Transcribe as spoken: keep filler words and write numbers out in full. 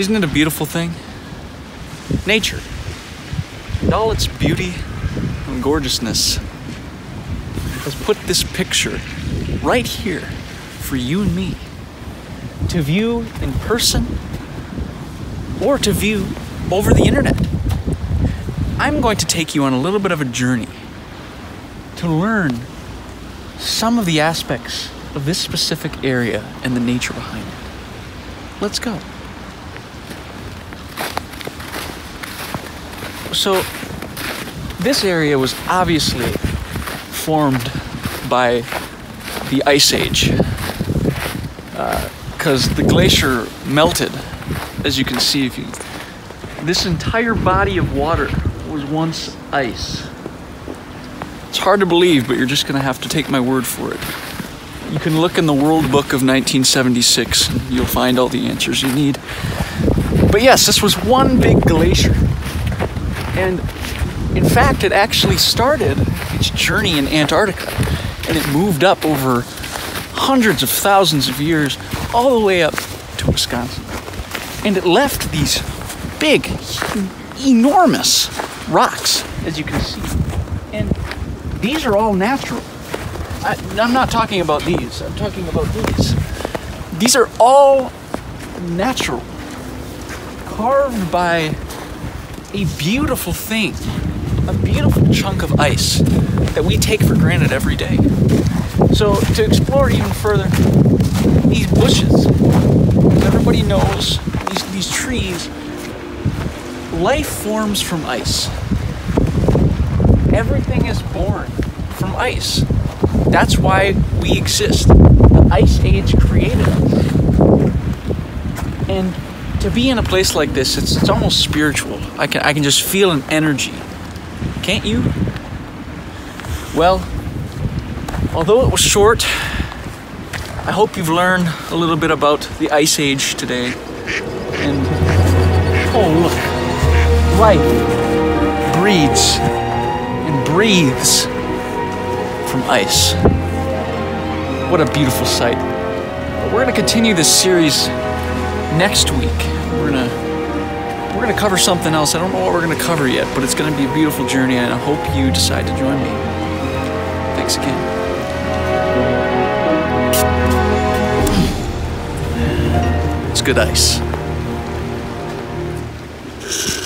Isn't it a beautiful thing? Nature, in all its beauty and gorgeousness, has put this picture right here for you and me to view in person or to view over the internet. I'm going to take you on a little bit of a journey to learn some of the aspects of this specific area and the nature behind it. Let's go. So, this area was obviously formed by the Ice Age, because uh, the glacier melted, as you can see. If you, this entire body of water was once ice. It's hard to believe, but you're just gonna have to take my word for it. You can look in the World Book of nineteen seventy-six, and you'll find all the answers you need. But yes, this was one big glacier. And in fact, it actually started its journey in Antarctica, and it moved up over hundreds of thousands of years all the way up to Wisconsin. And it left these big, enormous rocks, as you can see. And these are all natural. I, I'm not talking about these, I'm talking about these. These are all natural, carved by a beautiful thing, a beautiful chunk of ice that we take for granted every day. So to explore even further, these bushes, everybody knows, these, these trees, life forms from ice. Everything is born from ice. That's why we exist. The Ice Age created us. And to be in a place like this, it's, it's almost spiritual. I can, I can just feel an energy. Can't you? Well, although it was short, I hope you've learned a little bit about the Ice Age today. And, oh look, life breeds and breathes from ice. What a beautiful sight. We're gonna continue this series next week. We're gonna we're gonna cover something else. I don't know what we're gonna cover yet, but it's gonna be a beautiful journey, and I hope you decide to join me. Thanks again. It's good ice.